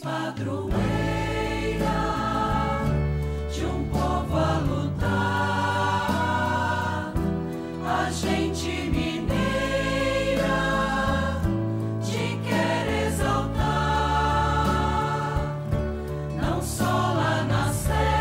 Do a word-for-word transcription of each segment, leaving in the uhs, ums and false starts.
padroeira de um povo a lutar, a gente mineira te quer exaltar, não só lá na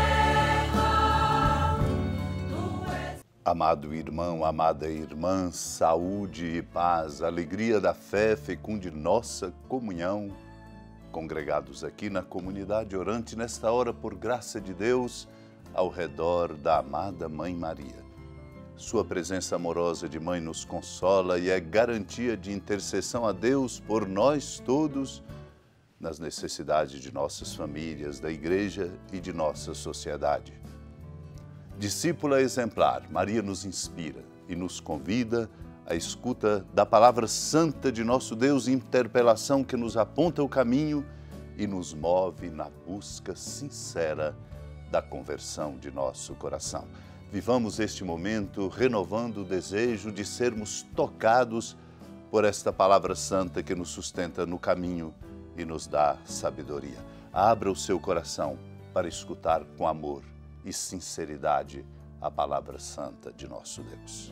serra. Tu és... Amado irmão, amada irmã, saúde e paz, alegria da fé, fecunde nossa comunhão. Congregados aqui na comunidade orante, nesta hora, por graça de Deus, ao redor da amada Mãe Maria. Sua presença amorosa de Mãe nos consola e é garantia de intercessão a Deus por nós todos, nas necessidades de nossas famílias, da Igreja e de nossa sociedade. Discípula exemplar, Maria nos inspira e nos convida à escuta da palavra santa de nosso Deus, interpelação que nos aponta o caminho e nos move na busca sincera da conversão de nosso coração. Vivamos este momento renovando o desejo de sermos tocados por esta palavra santa que nos sustenta no caminho e nos dá sabedoria. Abra o seu coração para escutar com amor e sinceridade a palavra santa de nosso Deus.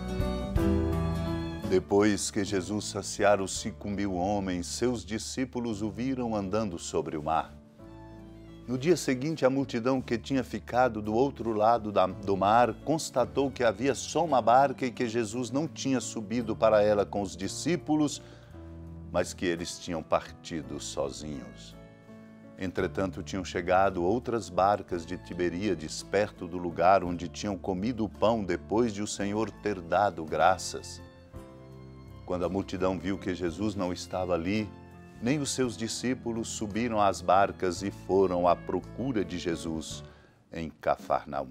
Depois que Jesus saciara os cinco mil homens, seus discípulos o viram andando sobre o mar. No dia seguinte, a multidão que tinha ficado do outro lado da, do mar constatou que havia só uma barca e que Jesus não tinha subido para ela com os discípulos, mas que eles tinham partido sozinhos. Entretanto, tinham chegado outras barcas de Tiberíades perto do lugar onde tinham comido o pão depois de o Senhor ter dado graças. Quando a multidão viu que Jesus não estava ali, nem os seus discípulos subiram às barcas e foram à procura de Jesus em Cafarnaum.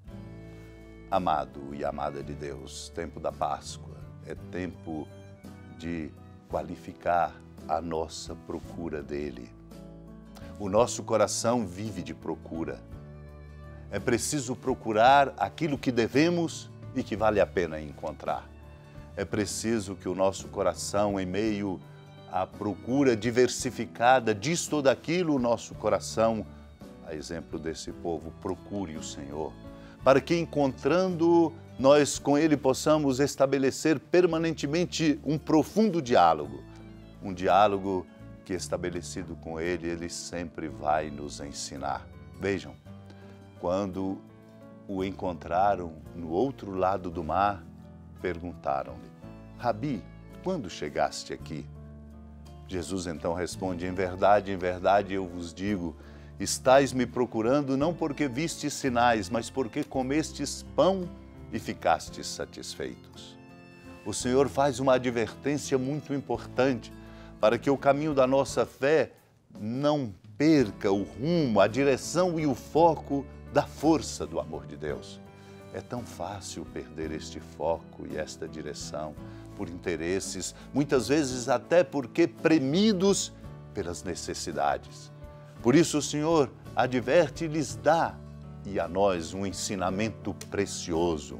Amado e amada de Deus, tempo da Páscoa é tempo de qualificar a nossa procura dele. O nosso coração vive de procura. É preciso procurar aquilo que devemos e que vale a pena encontrar. É preciso que o nosso coração, em meio à procura diversificada disto ou daquilo, o nosso coração, a exemplo desse povo, procure o Senhor, para que, encontrando, nós com Ele possamos estabelecer permanentemente um profundo diálogo, um diálogo que, estabelecido com Ele, Ele sempre vai nos ensinar. Vejam, quando o encontraram no outro lado do mar, perguntaram-lhe: Rabi, quando chegaste aqui? Jesus então responde: em verdade, em verdade eu vos digo, estais me procurando não porque vistes sinais, mas porque comestes pão e ficastes satisfeitos. O Senhor faz uma advertência muito importante para que o caminho da nossa fé não perca o rumo, a direção e o foco da força do amor de Deus. É tão fácil perder este foco e esta direção por interesses, muitas vezes até porque premidos pelas necessidades. Por isso o Senhor adverte e lhes dá, e a nós, um ensinamento precioso.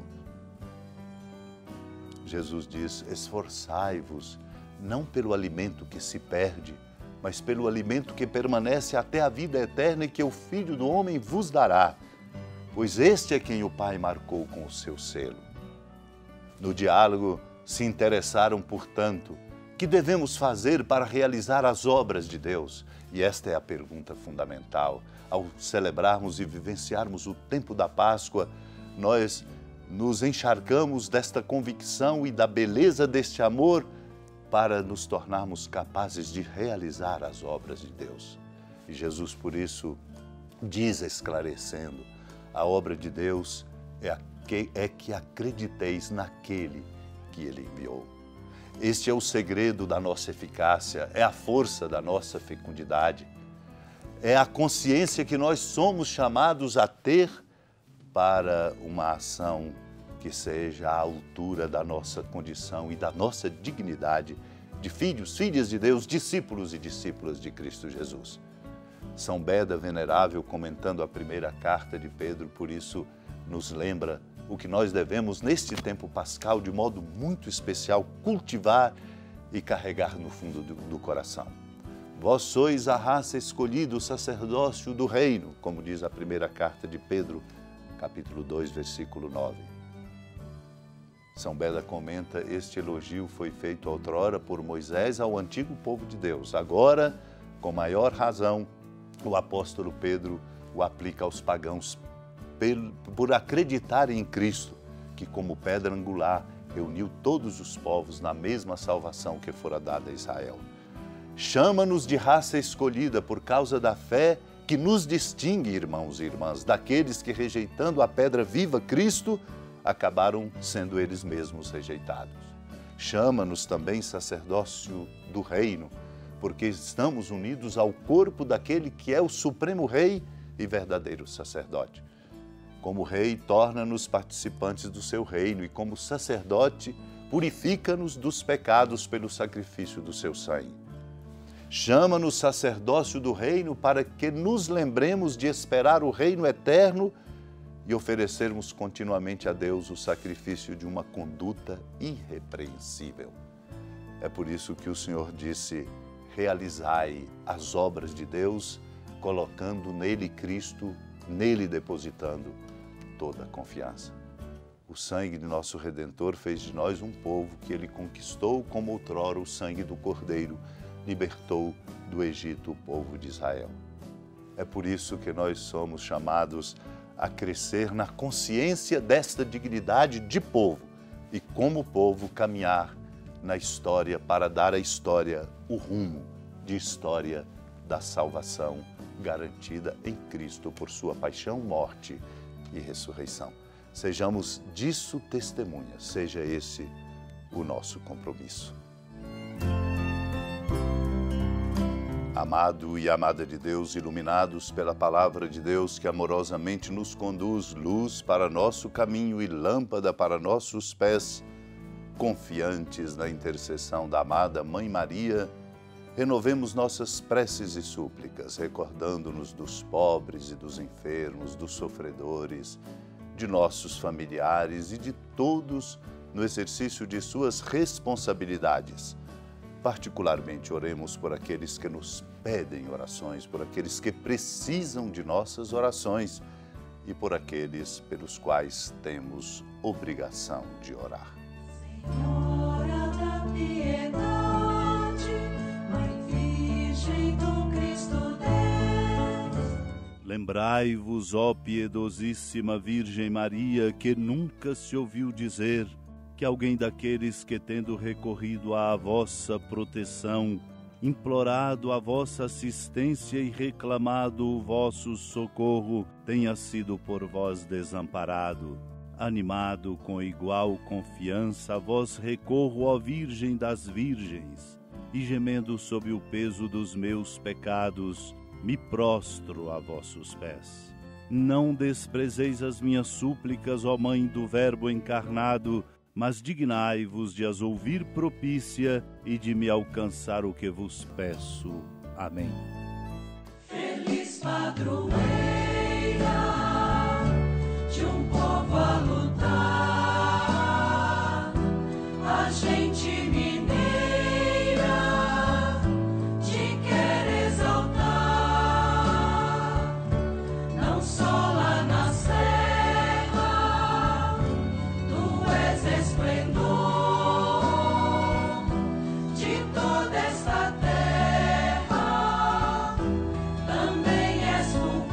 Jesus diz: esforçai-vos, não pelo alimento que se perde, mas pelo alimento que permanece até a vida eterna e que o Filho do Homem vos dará. Pois este é quem o Pai marcou com o seu selo. No diálogo se interessaram, portanto, que devemos fazer para realizar as obras de Deus? E esta é a pergunta fundamental. Ao celebrarmos e vivenciarmos o tempo da Páscoa, nós nos encharcamos desta convicção e da beleza deste amor para nos tornarmos capazes de realizar as obras de Deus. E Jesus, por isso, diz esclarecendo: a obra de Deus é, que, é que acrediteis naquele que Ele enviou. Este é o segredo da nossa eficácia, é a força da nossa fecundidade, é a consciência que nós somos chamados a ter para uma ação que seja à altura da nossa condição e da nossa dignidade de filhos, filhas de Deus, discípulos e discípulas de Cristo Jesus. São Beda Venerável, comentando a primeira carta de Pedro, por isso nos lembra o que nós devemos, neste tempo pascal, de modo muito especial, cultivar e carregar no fundo do, do coração. Vós sois a raça escolhida, o sacerdócio do reino, como diz a primeira carta de Pedro, capítulo dois, versículo nove. São Beda comenta, este elogio foi feito outrora por Moisés ao antigo povo de Deus. Agora, com maior razão, o apóstolo Pedro o aplica aos pagãos por acreditarem em Cristo, que como pedra angular reuniu todos os povos na mesma salvação que fora dada a Israel. Chama-nos de raça escolhida por causa da fé que nos distingue, irmãos e irmãs, daqueles que, rejeitando a pedra viva, Cristo, acabaram sendo eles mesmos rejeitados. Chama-nos também sacerdócio do reino, porque estamos unidos ao corpo daquele que é o supremo rei e verdadeiro sacerdote. Como rei, torna-nos participantes do seu reino e como sacerdote, purifica-nos dos pecados pelo sacrifício do seu sangue. Chama-nos sacerdócio do reino para que nos lembremos de esperar o reino eterno e oferecermos continuamente a Deus o sacrifício de uma conduta irrepreensível. É por isso que o Senhor disse, realizai as obras de Deus, colocando nele Cristo, nele depositando toda a confiança. O sangue de nosso Redentor fez de nós um povo que ele conquistou como outrora o sangue do Cordeiro libertou do Egito o povo de Israel. É por isso que nós somos chamados a crescer na consciência desta dignidade de povo e, como povo, caminhar na história para dar à história o rumo de história da salvação garantida em Cristo por sua paixão, morte e ressurreição. Sejamos disso testemunhas, seja esse o nosso compromisso. Amado e amada de Deus, iluminados pela palavra de Deus que amorosamente nos conduz, luz para nosso caminho e lâmpada para nossos pés, confiantes na intercessão da amada Mãe Maria, renovemos nossas preces e súplicas, recordando-nos dos pobres e dos enfermos, dos sofredores, de nossos familiares e de todos no exercício de suas responsabilidades. Particularmente oremos por aqueles que nos pedem orações, por aqueles que precisam de nossas orações e por aqueles pelos quais temos obrigação de orar. Senhora da piedade, Mãe Virgem do Cristo Deus. Lembrai-vos, ó piedosíssima Virgem Maria, que nunca se ouviu dizer que alguém daqueles que, tendo recorrido à vossa proteção, implorado a vossa assistência e reclamado o vosso socorro, tenha sido por vós desamparado. Animado com igual confiança, a vós recorro, ó Virgem das Virgens, e gemendo sob o peso dos meus pecados, me prostro a vossos pés. Não desprezeis as minhas súplicas, ó Mãe do Verbo encarnado, mas dignai-vos de as ouvir propícia e de me alcançar o que vos peço. Amém. Feliz padroeira de um povo a lutar, a gente mineira te quer exaltar, não só lá na serra, tu és esplendor de toda esta terra, também és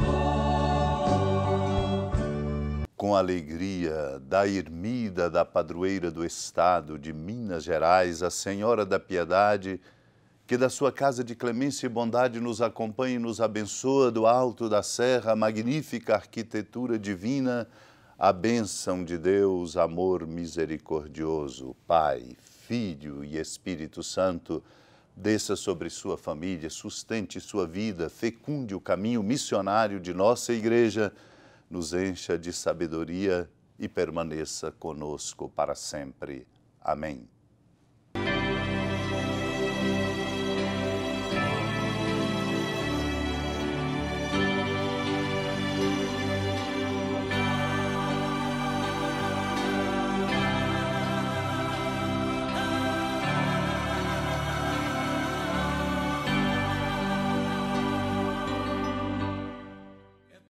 fulgor. Com a alegria da ermida da padroeira do estado de Minas Gerais, a Senhora da Piedade, que da sua casa de clemência e bondade nos acompanha e nos abençoa do alto da serra, a magnífica arquitetura divina, a bênção de Deus, amor misericordioso, Pai, Filho e Espírito Santo, desça sobre sua família, sustente sua vida, fecunde o caminho missionário de nossa igreja, nos encha de sabedoria e permaneça conosco para sempre. Amém.